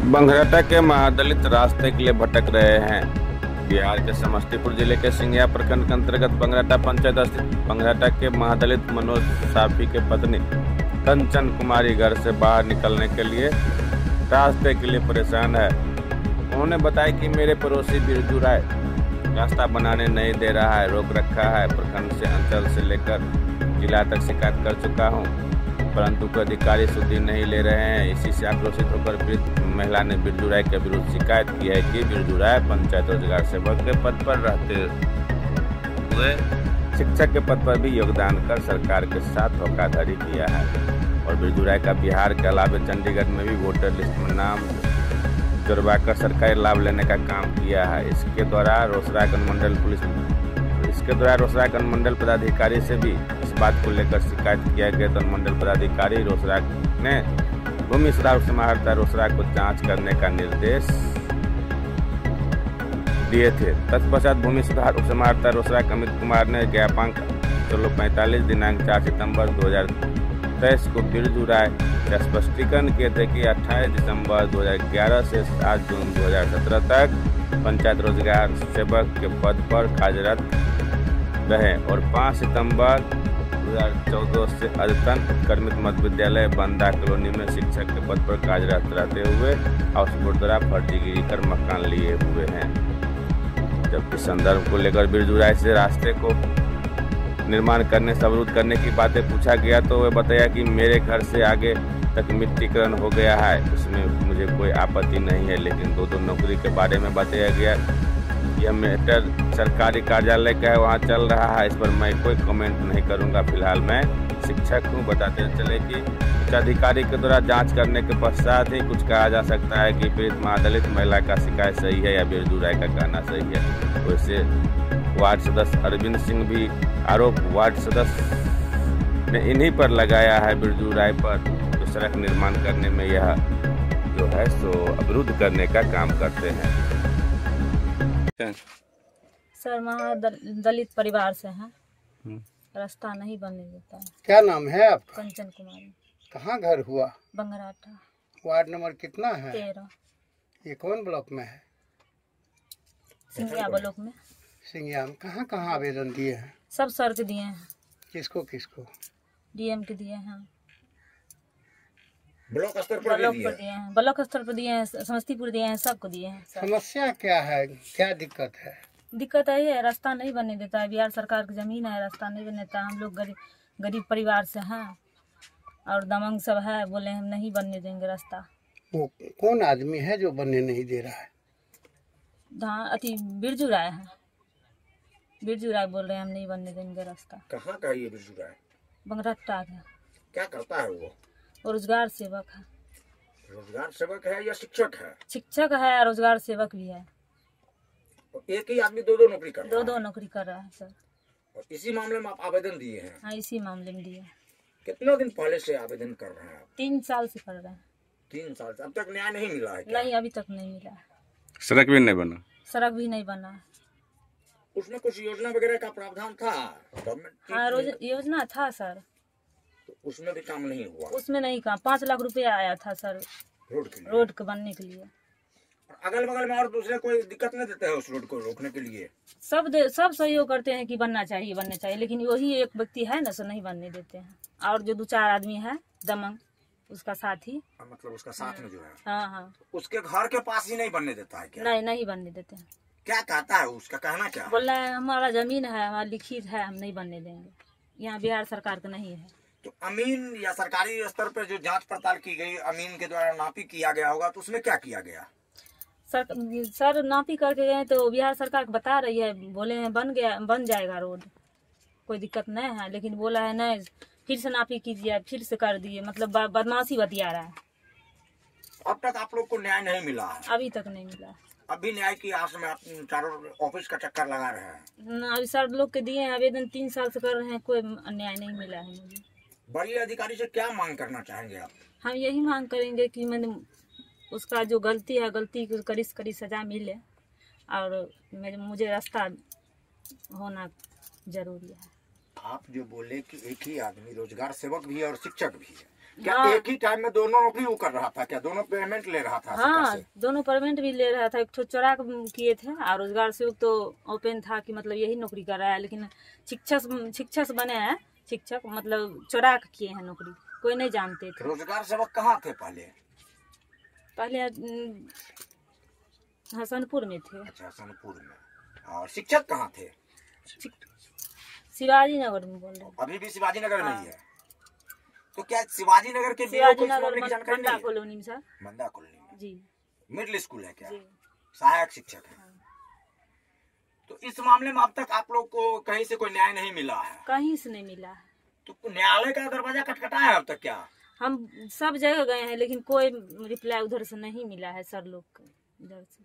बंगराटा के महादलित रास्ते के लिए भटक रहे हैं। बिहार के समस्तीपुर जिले के सिंघिया प्रखंड के अंतर्गत बंगराटा पंचायत स्थित बंगराटा के महादलित मनोज साफी के पत्नी कंचन कुमारी घर से बाहर निकलने के लिए रास्ते के लिए परेशान है। उन्होंने बताया कि मेरे पड़ोसी बिरजू राय रास्ता बनाने नहीं दे रहा है, रोक रखा है। प्रखंड से अंचल से लेकर जिला तक शिकायत कर चुका हूं, परंतु कोई अधिकारी सुधि नहीं ले रहे हैं। इसी से आक्रोशित होकर पीड़ित महिला ने बिरजू राय के विरुद्ध शिकायत की है कि बिरजू राय पंचायत रोजगार सेवक के पद पर रहते हुए शिक्षक के पद पर भी योगदान कर सरकार के साथ धोखाधड़ी किया है और बिरजू राय का बिहार के अलावा चंडीगढ़ में भी वोटर लिस्ट में नाम जुड़वाकर सरकारी लाभ लेने का काम किया है। इसके द्वारा रोसड़ा अनुमंडल पदाधिकारी से भी इस बात को लेकर शिकायत किया गया तो अनुमंडल पदाधिकारी रोसड़ा ने भूमि सुधार समाहर्ता रोसड़ा को जांच करने का निर्देश दिए थे। तत्पश्चात भूमि सुधार समाहर्ता रोसड़ा अमित कुमार ने ज्ञापन 1645 दिनांक 4 सितंबर 2023 को बिरजू राय का स्पष्टीकरण किए थे कि 28 दिसंबर 2011 से 7 जून 2017 तक पंचायत रोजगार सेवक के पद पर कार्यरत रहे और 5 सितंबर 2014 से अद्यतन उत्क्रमित मध्य विद्यालय बंदा कॉलोनी में शिक्षक के पद पर कार्यरत रहते हुए हाउस बोर्ड द्वारा फर्जीगिरी कर मकान लिए हुए हैं। जबकि संदर्भ को लेकर बिरजू राय से रास्ते को निर्माण करने से अवरुद्ध करने की बातें पूछा गया तो वह बताया कि मेरे घर से आगे तक मिट्टीकरण हो गया है, उसमें मुझे कोई आपत्ति नहीं है, लेकिन दो नौकरी के बारे में बताया गया। यह मैटर सरकारी कार्यालय का है, वहाँ चल रहा है, इस पर मैं कोई कमेंट नहीं करूँगा। फिलहाल मैं शिक्षक हूँ। बताते चले कि उच्च अधिकारी के द्वारा जांच करने के पश्चात ही कुछ कहा जा सकता है कि पीड़ित महादलित महिला का शिकायत सही है या बिरजू राय का कहना सही है। वैसे वार्ड सदस्य अरविंद सिंह भी आरोप वार्ड सदस्य ने इन्हीं पर लगाया है, बिरजू राय पर, जो सड़क निर्माण करने में यह जो है सो अवरुद्ध करने का काम करते हैं। सर महादलित परिवार से हैं, रास्ता नहीं बनने देता है। क्या नाम है आपका? कंचन कुमारी। कहाँ घर हुआ? बंगराटा। वार्ड नंबर कितना है? 13। ये कौन ब्लॉक में है? सिंघिया ब्लॉक में। सिंघिया में कहाँ कहाँ आवेदन दिए हैं? सब सर के दिए हैं। किसको किसको? डीएम के दिए हैं, ब्लॉक स्तर पर दिए हैं, ब्लॉक स्तर पर दिए हैं, समस्तीपुर दिए हैं, सबको दिए हैं। समस्या क्या है, क्या दिक्कत है? दिक्कत यही है, रास्ता नहीं बनने देता है। बिहार सरकार की जमीन है, रास्ता नहीं बनने देता। हम लोग गरीब परिवार से हैं और दमंग सब है, बोले हम नहीं बनने देंगे रास्ता। वो कौन आदमी है जो बनने नहीं दे रहा है? बिरजू राय है। बिरजू राय बोल रहे हैं हम नहीं बनने देंगे रास्ता। कहाँ का ये बिरजू राय? बंगराटा है। क्या करता है वो? रोजगार सेवक है। रोजगार सेवक है या शिक्षक है? शिक्षक है, रोजगार सेवक भी है। एक ही आदमी दो नौकरी कर रहा है? दो नौकरी कर रहा है सर। और इसी मामले में आप आवेदन दिए हैं? हाँ, इसी मामले में दिए। कितना दिन पहले से आवेदन कर रहे हैं आप? 3 साल से कर रहे हैं। 3 साल से अब तक न्याय नहीं मिला है क्या? नहीं, अभी तक नहीं मिला है। सड़क भी नहीं बना? सड़क भी नहीं बना है। उसमें कुछ योजना वगैरह का प्रावधान था गवर्नमेंट? हाँ, योजना था सर, तो उसमें भी काम नहीं हुआ? उसमें नहीं काम। 5 लाख रुपया आया था सर रोड के बनने के लिए। अगल बगल में और दूसरे कोई दिक्कत नहीं देते हैं उस रोड को रोकने के लिए? सब सहयोग करते हैं कि बनना चाहिए, लेकिन वही एक व्यक्ति है ना, सो नहीं बनने देते हैं। और जो 2-4 आदमी है दमंग, उसका साथी, मतलब उसका साथ में जो है, हाँ, उसके घर के पास ही नहीं बनने देता है क्या? नहीं बनने देते हैं। क्या कहता है उसका कहना क्या? बोल रहा है हमारा जमीन है, हमारा लिखित है, हम नहीं बनने देंगे। यहाँ बिहार सरकार का नहीं है। तो अमीन या सरकारी स्तर पर जो जांच पड़ताल की गई, अमीन के द्वारा नापी किया गया होगा, तो उसमें क्या किया गया? सर नापी करके गए तो बिहार सरकार बता रही है, बोले हैं बन जाएगा रोड, कोई दिक्कत नहीं है, लेकिन बोला है नहीं, फिर से नापी कीजिए, फिर से कर दिए। मतलब बदमाशी बतिया रहा है। अब तक आप लोग को न्याय नहीं मिला है? अभी तक नहीं मिला। अभी न्याय की आस में आप चारों ऑफिस का चक्कर लगा रहे हैं? अभी सर लोग के दिए हैं आवेदन, 3 साल से कर रहे हैं, कोई न्याय नहीं मिला है मुझे। बड़ी अधिकारी से क्या मांग करना चाहेंगे आप? हम यही मांग करेंगे कि मैंने उसका जो गलती है, गलती की कड़ी सजा मिले और मुझे रास्ता होना जरूरी है। आप जो बोले कि एक ही आदमी रोजगार सेवक भी है और शिक्षक भी है, क्या हाँ। एक ही टाइम में दोनों नौकरी वो कर रहा था? क्या दोनों पेमेंट ले रहा था सरकार हाँ, से? दोनों पेमेंट भी ले रहा था। एक तो चोरा किए थे और रोजगार से तो ओपन था कि मतलब यही नौकरी कर रहा है, लेकिन शिक्षक बने हैं। शिक्षक मतलब चोरा के किए हैं नौकरी, कोई नहीं जानते थे। रोजगार सेवक कहाँ थे पहले? पहले हसनपुर में थे। अच्छा, सोनपुर में। और शिक्षक कहाँ थे? शिवाजी नगर में बोल रहे हैं। अभी भी शिवाजी नगर में ही है? तो क्या शिवाजी नगर के बीओ को इस मामले की जानकारी नहीं है? कॉलोनी में सर। मंदा कॉलोनी में जी मिडिल स्कूल है क्या? जी। सहायक शिक्षक है। तो इस मामले में अब तक आप लोग को कहीं से कोई न्याय नहीं मिला है? कहीं से नहीं मिला है। तो न्यायालय का दरवाजा खटखटाया है अब तक क्या? हम सब जगह गए हैं, लेकिन कोई रिप्लाई उधर से नहीं मिला है सर लोग को इधर से।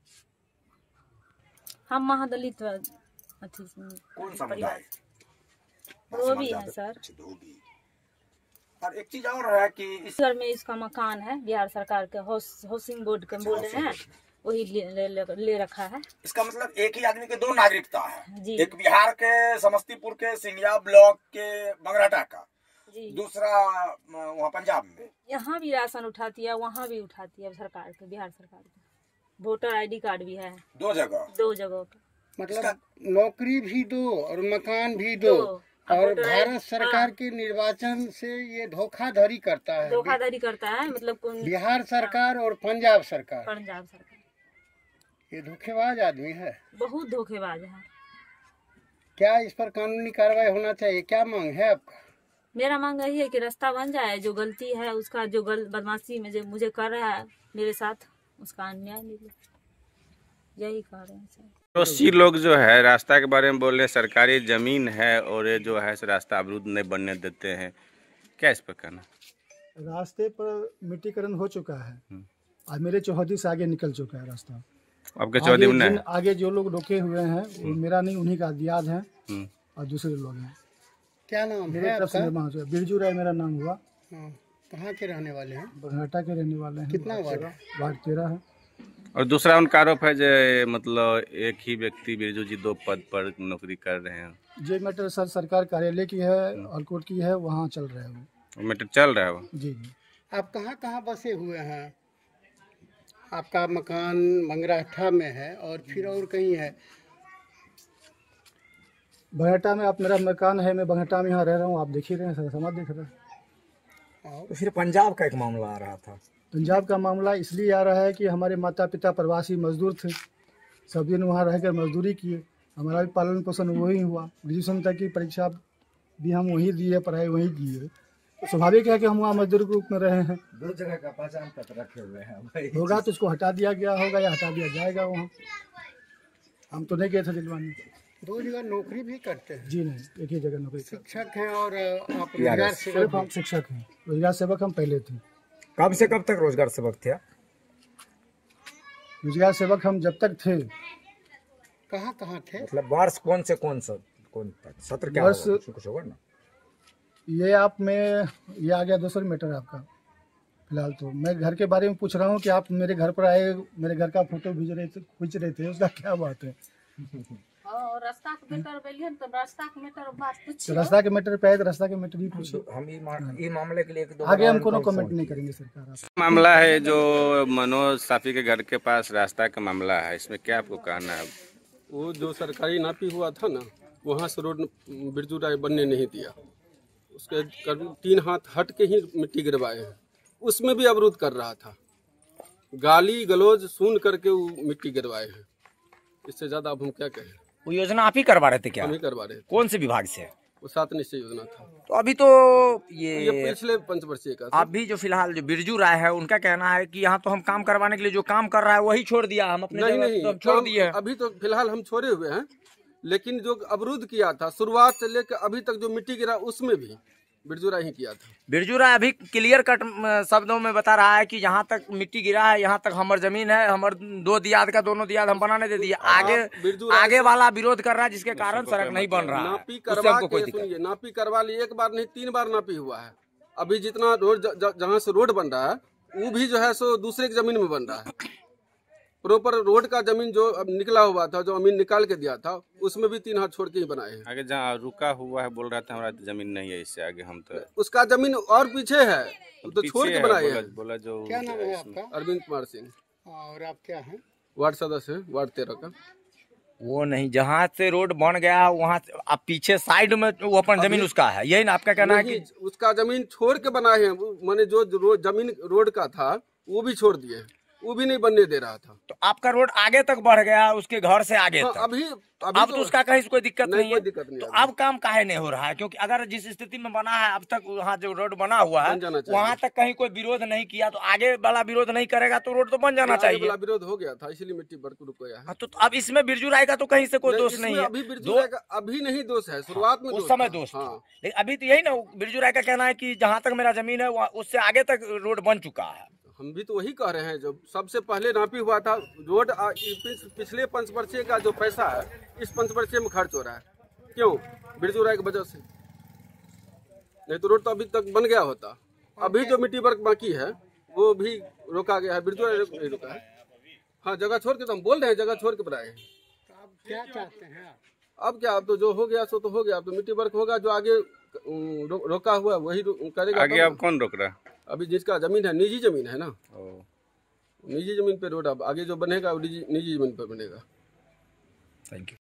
हम महादलित अथी कौन समुदाय? वो भी है सर। अच्छा, धोबी। और एक चीज और है कि इस घर में इसका मकान है, बिहार सरकार के हाउसिंग बोर्ड के बोल रहे हैं, वही ले रखा है। इसका मतलब एक ही आदमी के दो नागरिकता है जी। एक बिहार के समस्तीपुर के सिंधिया ब्लॉक के बंगराटा का, जी। दूसरा वहाँ पंजाब में। यहाँ भी राशन उठाती है, वहाँ भी उठाती है सरकार के, बिहार सरकार के। वोटर आईडी कार्ड भी है दो जगह का। मतलब नौकरी भी दो और मकान भी दो, और भारत सरकार के निर्वाचन से ये धोखाधड़ी करता है। धोखाधड़ी करता है मतलब बिहार सरकार और पंजाब सरकार, ये धोखेबाज आदमी है, बहुत धोखेबाज है। क्या इस पर कानूनी कार्रवाई होना चाहिए? क्या मांग है आपका? मेरा मांग यही है कि रास्ता बन जाए, जो गलती है उसका, जो बदमाशी में जो मुझे कर रहा है मेरे साथ, उसका न्याय मिले, यही कह रहे हैं सर। पड़ोसी लोग जो है रास्ता के बारे में बोल रहे हैं, सरकारी जमीन है और ये जो है रास्ता अवरुद्ध नहीं बनने देते हैं, क्या इस पर कहना? रास्ते पर मिट्टीकरण हो चुका है और मेरे चौहदी से आगे निकल चुका है रास्ता। आपके चौहदी में नहीं? आगे जो लोग रोके हुए हैं वो मेरा नहीं, उन्हीं का दियाद है और दूसरे लोग हैं। क्या नाम मेरे है तरफ से निर्माण हुआ, बिरजू राय मेरा नाम हुआ। कहाँ के रहने वाले हैं? बघाटा के रहने वाले हैं। कितना वार्ड? वार्ड 13 है। और दूसरा उनका आरोप है जो मतलब एक ही व्यक्ति बिरजू जी 2 पद पर नौकरी कर रहे हैं। जे मैटर सर सरकार कार्यालय की है और कोर्ट की है, वहाँ चल रहा है वो मैटर चल रहा है वो। जी। आप कहाँ कहाँ बसे हुए हैं? आपका मकान बंगराठा में है और फिर और कहीं है? बघाटा में आप, मेरा मकान है, मैं बघाटा में यहाँ रह रहा हूँ, आप देख ही रहे हैं सर, समाज देख रहे हैं। तो फिर पंजाब का एक मामला आ रहा था। पंजाब का मामला इसलिए आ रहा है कि हमारे माता पिता प्रवासी मजदूर थे, सब दिन वहाँ रहकर मजदूरी किए, हमारा भी पालन पोषण वही हुआ, ग्रेजुएशन तक की परीक्षा भी हम वहीं दिए, पढ़ाई वहीं की है, तो स्वाभाविक है कि हम वहाँ मजदूर के रूप में रहे हैं। 2 जगह का पहचान पत्र रखे हुए हैं। होगा तो उसको हटा दिया गया होगा या हटा दिया जाएगा। वहाँ हम तो नहीं गए थे दिलवाने। 2 जगह नौकरी भी करते हैं? जी नहीं, एक ही जगह नौकरी। शिक्षक हैं और आप रोजगार सेवक? हम शिक्षक हैं, रोजगार सेवक हम पहले थे। कब से कब तक रोजगार सेवक थे? रोजगार सेवक हम जब तक थे। कहाँ कहाँ थे? मतलब वर्ष कौन तक? सत्र क्या वर्ष होगा? कुछ होगा ना? ये आप में ये आ गया दूसरा मैटर आपका। फिलहाल तो मैं घर के बारे में पूछ रहा हूँ कि आप मेरे घर पर आए, मेरे घर का फोटो खींच रहे थे, उसका क्या बात है? रास्ता के मैटर तो रास्ता के मैटर बात पूछिए। तो रास्ता के मैटर पे आए तो रास्ता के मैटर ही पूछिए। हम ये मामले के लिए आगे हम कोनो कमेंट नहीं करेंगे सरकार। मामला है जो मनोज साफी के घर के पास रास्ता का मामला है, इसमें क्या आपको कहना है? वो जो सरकारी नापी हुआ था ना, वहाँ से रोड बिरजू राय बनने नहीं दिया, उसके करीब 3 हाथ हट के ही मिट्टी गिरवाए हैं, उसमें भी अवरुद्ध कर रहा था, गाली गलौज सुन करके वो मिट्टी गिरवाए हैं। इससे ज्यादा अब हम क्या कहें? वो योजना आप ही करवा रहे थे क्या? हम ही करवा रहे थे। कौन से विभाग से? वो 7 निश्चय योजना था। तो अभी तो ये पिछले पंचवर्षीय का। अभी जो फिलहाल जो बिरजू राय है, उनका कहना है कि यहाँ तो हम काम करवाने के लिए जो काम कर रहा है वही छोड़ दिया, हम अपने नहीं तो छोड़ दिए। अभी तो फिलहाल हम छोड़े हुए हैं, लेकिन जो अवरुद्ध किया था शुरुआत से लेकर अभी तक जो मिट्टी गिरा उसमें भी बिरजू राय ही किया था। बिरजू राय अभी क्लियर कट शब्दों में बता रहा है कि यहाँ तक मिट्टी गिरा है, यहाँ तक हमारी जमीन है, हमारे 2 दियाद का 2 दियाद हम बनाने दे दिए। आगे वाला विरोध कर रहा है, जिसके कारण सड़क नहीं बन रहा है। नापी करवा के सुनिए, नापी करवा ली, 1 बार नहीं 3 बार नापी हुआ है। अभी जितना रोड जहाँ से रोड बन रहा है वो भी जो है सो दूसरे की जमीन में बन रहा है, प्रॉपर रोड का जमीन जो अब निकला हुआ था, जो अमीन निकाल के दिया था, उसमें भी 3 हाथ छोड़ के ही बनाए हैं। आगे जहाँ रुका हुआ है बोल रहा था हमारा जमीन नहीं है, इससे आगे हम तो उसका जमीन और पीछे है, तो छोड़ के बनाए हैं। बोला जो क्या नाम है आपका? अरविंद कुमार सिंह, और आप क्या हैं? वार्ड सदस्य है, वार्ड 13 का। वो नहीं, जहाँ से रोड बन गया वहाँ से अब पीछे साइड में वो अपन जमीन उसका है, यही ना आपका कहना है कि उसका जमीन छोड़ के बनाए हैं। मैंने जो जमीन रोड का था वो भी छोड़ दिए, वो भी नहीं बनने दे रहा था। तो आपका रोड आगे तक बढ़ गया, उसके घर से आगे हाँ, तक। अभी अब तो उसका कहीं से कोई दिक्कत नहीं कोई है, दिक्कत नहीं तो है। अब काम काहे नहीं हो रहा है? क्योंकि अगर जिस स्थिति में बना है अब तक, वहाँ जो रोड बना हुआ है बन जाना चाहिए। वहाँ तक कहीं कोई विरोध नहीं किया, तो आगे वाला विरोध नहीं करेगा तो रोड तो बन जाना आगे चाहिए। वाला विरोध हो गया था, इसलिए मिट्टी रुक गया है। हाँ, तो अब इसमें बिरजू राय का तो कहीं से कोई दोष नहीं है। अभी बिरजू राय का अभी नहीं दोष है, शुरुआत में उस समय दोष था, लेकिन अभी तो यही ना बिरजू राय का कहना है कि जहाँ तक मेरा जमीन है उससे आगे तक रोड बन चुका है। हम भी तो वही कह रहे हैं, जो सबसे पहले नापी हुआ था रोड, पिछले पंचवर्षीय का जो पैसा है इस पंचवर्षीय में खर्च हो रहा है। क्यों? बिरजू राय की वजह से, नहीं तो रोड तो अभी तक बन गया होता। अभी जो मिट्टी वर्क बाकी है वो भी रोका गया है, बिरजू राय नहीं रोका है। हाँ, जगह छोड़ के तो हम बोल रहे हैं, जगह छोड़ के बनाए हैं। आप क्या चाहते हैं? अब क्या, अब तो जो हो गया सो तो हो गया, अब तो मिट्टी वर्क होगा, जो आगे रोका हुआ है वही करेगा। आगे अब कौन रोक रहा है? अभी जिसका जमीन है, निजी जमीन है ना, निजी जमीन पे रोड अब आगे जो बनेगा वो निजी जमीन पे बनेगा। Thank you.